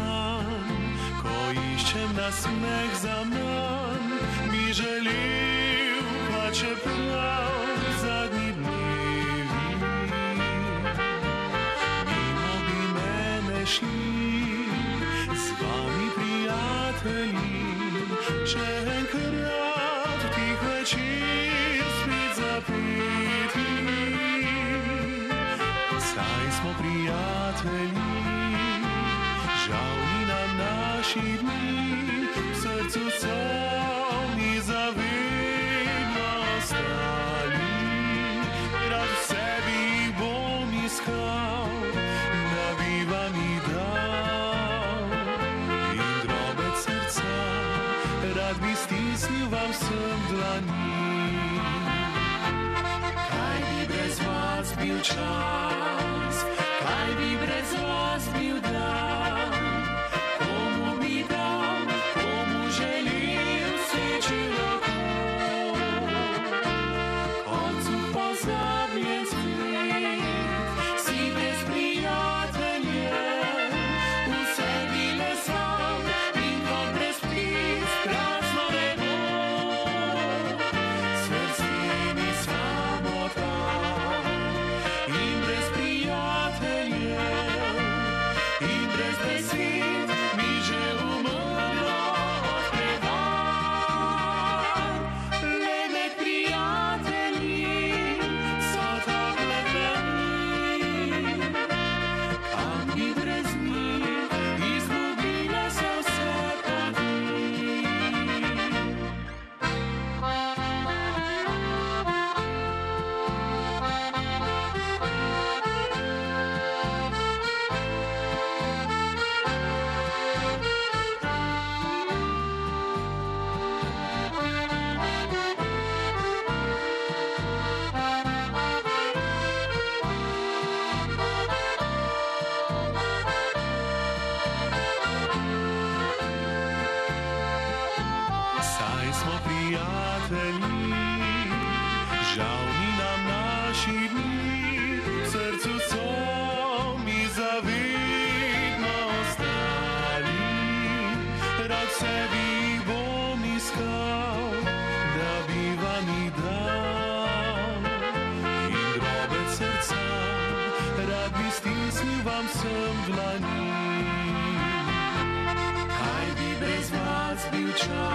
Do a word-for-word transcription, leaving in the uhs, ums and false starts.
san, ko iščem nasmeh zaman, bi želel, pa čeprav zadnji dnevi mimo bi mene šli, z vami prijatelji, še enkrat v tih večer spet zapeti. Saj smo prijatelji, žal ni nam naši dni, v srcu so mi zavedno ostali. Rad v sebi jih bom iskal, da bi vam jih dal. In drobec srca, rad bi stisnil vam vsem dlani. Kaj bi brez vas bil čas, kaj bi brez vas bil dan, komu bi dal, komu želel seči lahko. Koncu pozabljen splet, si brez prijateljev, vse bile sam in kot brez ptic prazno nebo. Srce mi samota in brez prijateljev in brez besed mi že umrlo od prevar. Le med prijatelji so tople dlani, kam bi brez njih izgubile se vse poti. Saj smo prijatelji, žal ni nam naši dni, v srcu so mi zavedno ostali. Rad sebi jih bom iskal, da bi vam jih dal. In drobec srca, rad bi stisnil vam vsem dlani. Kaj bi brez vas bil čas,